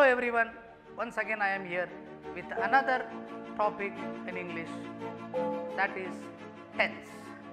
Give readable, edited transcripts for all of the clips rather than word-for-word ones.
everyone, once again I am here with another topic in English, that is tense.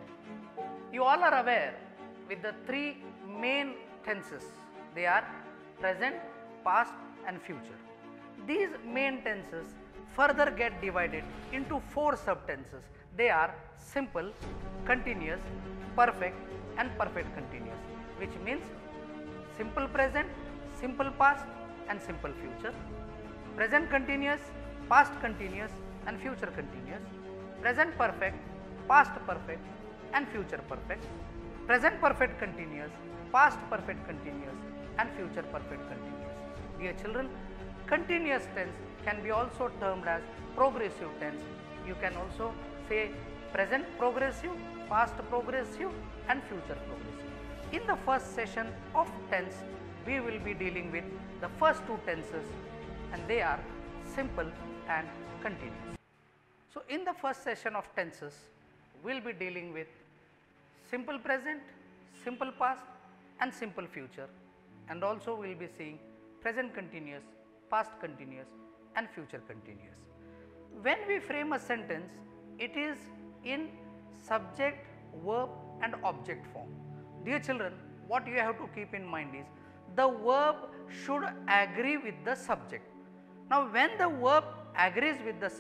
You all are aware with the three main tenses. They are present, past and future. These main tenses further get divided into four subtenses. They are simple, continuous, perfect and perfect continuous, which means simple present, simple past and simple future, present continuous, past continuous and future continuous, present perfect, past perfect and future perfect, present perfect continuous, past perfect continuous and future perfect continuous. Dear children, continuous tense can be also termed as progressive tense. You can also say present progressive, past progressive and future progressive. In the first session of tense, we will be dealing with the first two tenses, and they are simple and continuous. So, in the first session of tenses, we will be dealing with simple present, simple past and simple future, and also we will be seeing present continuous, past continuous and future continuous. When we frame a sentence, it is in subject, verb and object form. Dear children, what you have to keep in mind is the verb should agree with the subject. Now, when the verb agrees with the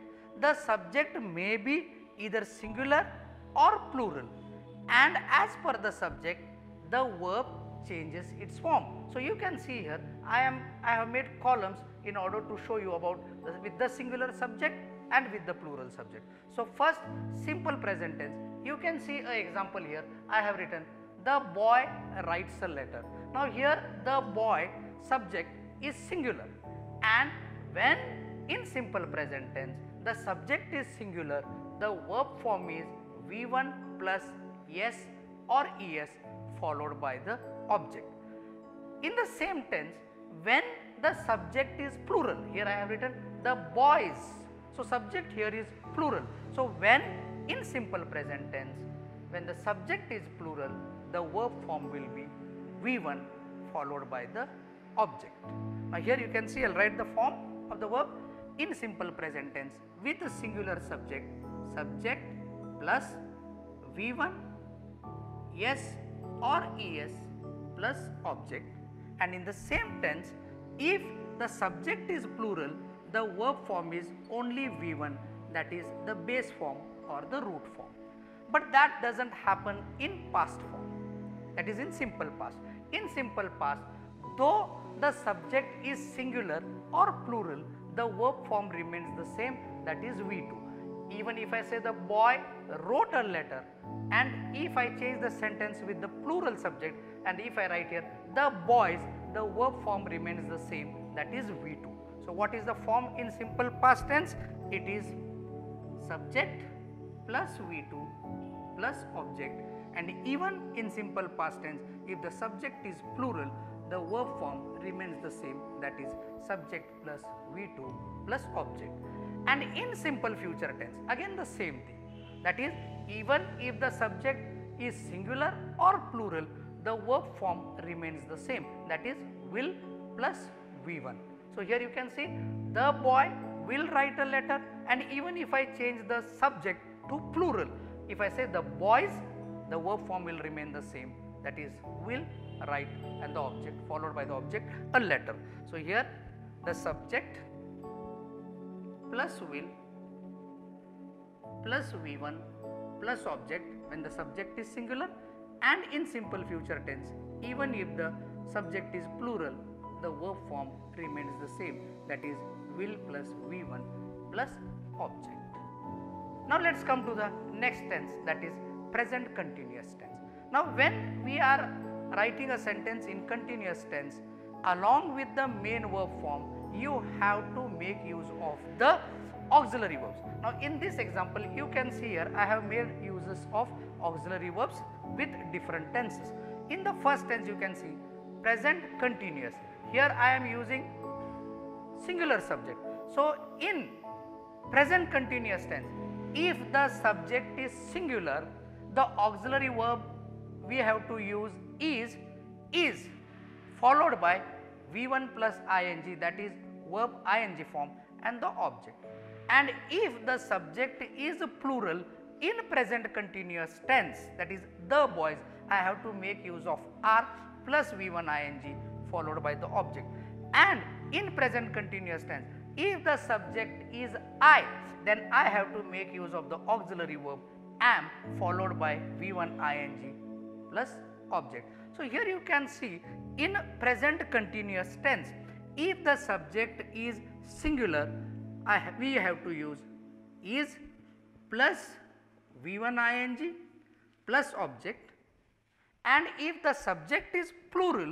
subject may be either singular or plural, and as per the subject, the verb changes its form. So, you can see here I have made columns in order to show you about with the singular subject and with the plural subject. So, first simple present tense, you can see an example here. I have written the boy writes a letter. Now, here the boy subject is singular, and when in simple present tense the subject is singular, the verb form is V1 plus S or ES followed by the object. In the same tense, when the subject is plural, here I have written the boys. So, subject here is plural. So, when in simple present tense, when the subject is plural, the verb form will be V1 followed by the object. Now, here you can see I will write the form of the verb in simple present tense with a singular subject, subject plus V1 S or ES plus object, and in the same tense, if the subject is plural, the verb form is only V1, that is the base form or the root form. But that does not happen in past form, that is in simple past. In simple past, though the subject is singular or plural, the verb form remains the same, that is V2. Even if I say the boy wrote a letter, and if I change the sentence with the plural subject, and if I write here the boys, the verb form remains the same, that is V2. So, what is the form in simple past tense? It is subject plus V2 plus object, and even in simple past tense, if the subject is plural, the verb form remains the same, that is subject plus V2 plus object. And in simple future tense, again the same thing, that is even if the subject is singular or plural, the verb form remains the same, that is will plus V1. So, here you can see the boy will write a letter, and even if I change the subject to plural, if I say the boys, the verb form will remain the same, that is will write and the object followed by the object a letter. So, here the subject plus will plus V1 plus object when the subject is singular, and in simple future tense, even if the subject is plural, the verb form remains the same, that is will plus V1 plus object. Now, let us come to the next tense, that is present continuous tense. Now, when we are writing a sentence in continuous tense, along with the main verb form, you have to make use of the auxiliary verbs. Now, in this example, you can see here I have made uses of auxiliary verbs with different tenses. In the first tense, you can see present continuous. Here I am using singular subject. So, in present continuous tense, if the subject is singular, the auxiliary verb we have to use is followed by V1 plus ing, that is verb ing form, and the object. And if the subject is plural in present continuous tense, that is the boys, I have to make use of are plus V1 ing followed by the object. And in present continuous tense, if the subject is I, then I have to make use of the auxiliary verb am followed by V1 ing plus object. So here you can see, in present continuous tense, if the subject is singular, we have to use is plus V1 ing plus object, and if the subject is plural,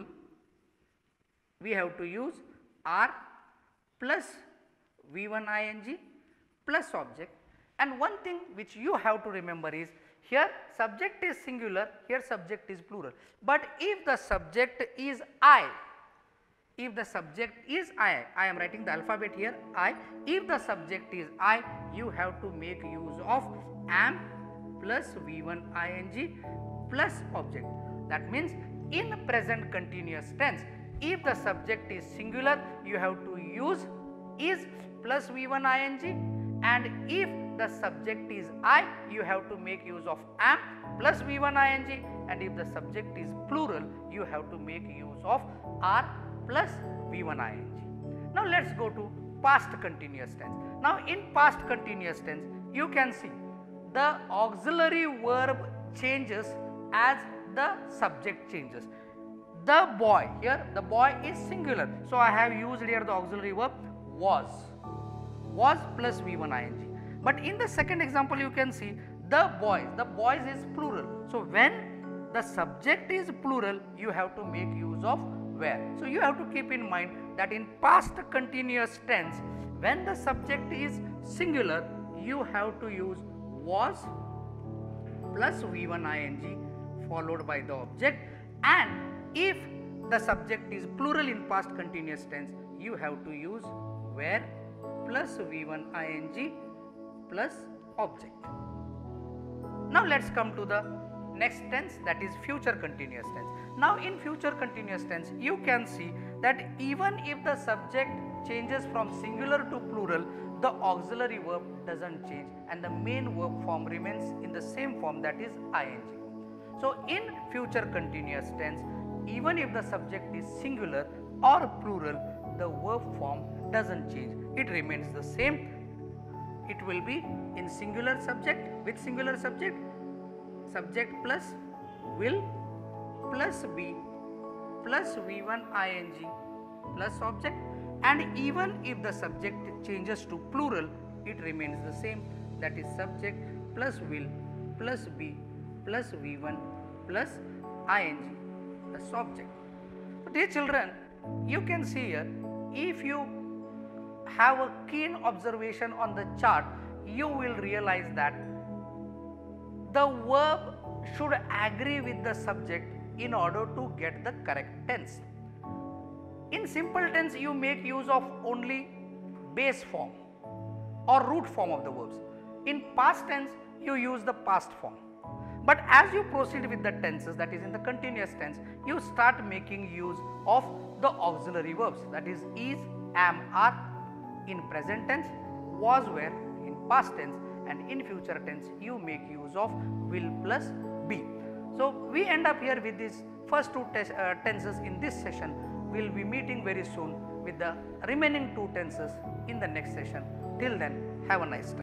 we have to use are plus V1 ing plus object. And one thing which you have to remember is, here subject is singular, here subject is plural, but if the subject is I, if the subject is I am writing the alphabet here I, if the subject is I, you have to make use of am plus V1 ing plus object. That means in present continuous tense, if the subject is singular, you have to use is plus V1 ing, and if the subject is I, you have to make use of am plus V1 ing, and if the subject is plural, you have to make use of are plus V1 ing. Now let us go to past continuous tense. Now in past continuous tense, you can see the auxiliary verb changes as the subject changes. The boy, here the boy is singular, so I have used here the auxiliary verb was plus V1 ing. But in the second example, you can see the boys is plural. So when the subject is plural, you have to make use of where. So you have to keep in mind that in past continuous tense, when the subject is singular, you have to use was plus V1 ing followed by the object, and if the subject is plural in past continuous tense, you have to use where plus V1 ing plus object. Now let us come to the next tense, that is future continuous tense. Now in future continuous tense, you can see that even if the subject changes from singular to plural, the auxiliary verb does not change and the main verb form remains in the same form, that is ing. So in future continuous tense, even if the subject is singular or plural, the verb form does not change, it remains the same. It will be in singular subject, with singular subject, subject plus will plus be plus V1 ing plus object, and even if the subject changes to plural, it remains the same, that is subject plus will plus be plus V1 plus ing plus object. So dear children, you can see here, if you have a keen observation on the chart, you will realize that the verb should agree with the subject in order to get the correct tense. In simple tense, you make use of only base form or root form of the verbs. In past tense, you use the past form. But as you proceed with the tenses, that is in the continuous tense, you start making use of the auxiliary verbs, that is am, are in present tense, was, were in past tense, and in future tense you make use of will plus be. So we end up here with these first two tenses in this session. We will be meeting very soon with the remaining two tenses in the next session. Till then, have a nice time.